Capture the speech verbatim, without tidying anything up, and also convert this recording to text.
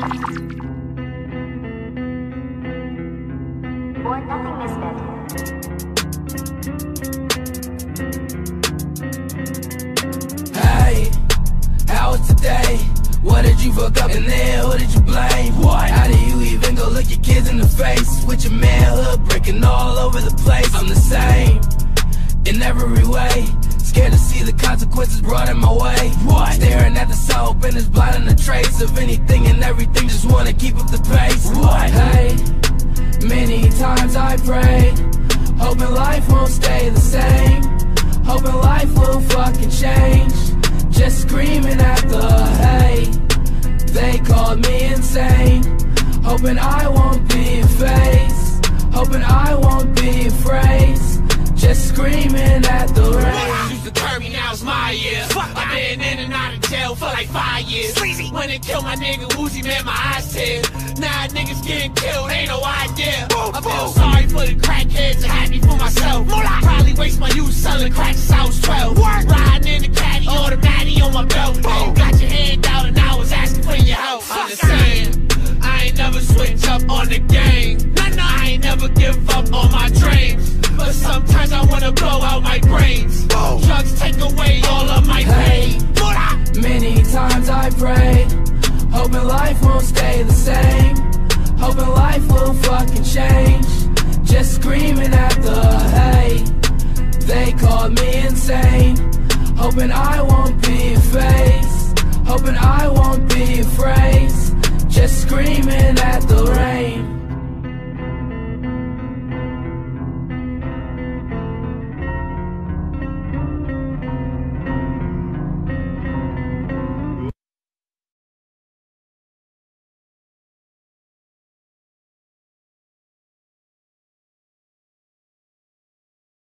Or nothing misfit. Hey, how was today? What did you fuck up and then who did you blame? What? How do you even go look your kids in the face? With your manhood breaking all over the place. I'm the same, in every way. Scared to see the consequences brought in my way. What? Staring at the sun, hoping it's blinding the trace of anything and everything, just wanna keep up the pace. What? Hey, many times I prayed, hoping life won't stay the same, hoping life will fucking change. Just screaming at the hay, they called me insane, hoping I won't be faced, hoping I won't be afraid. Just screaming at the rain. Used to curb me, now it's my year. I've been in and out of jail for like five years. Sleazy. When they killed my nigga Woozy, man, my eyes tear. Now niggas getting killed, ain't no idea. Boom, I feel boom. sorry for the crackheads and happy for myself. Moolah. Probably waste my youth selling crack since I was twelve. Work. Riding in the caddy, oh. automatic on my belt. Boom. You got your hand out and I was asking for your help. I'm just saying, I ain't never switch up on the game. Nah, nah, I ain't never give up on my dreams. But sometimes I wanna blow out my brains. Boom. Drugs take away all of my pain. Hey, many times I prayed, hoping life won't stay the same, hoping life will fucking change. Just screaming at the hay, they called me insane, hoping I won't be faced, hoping I won't be afraid.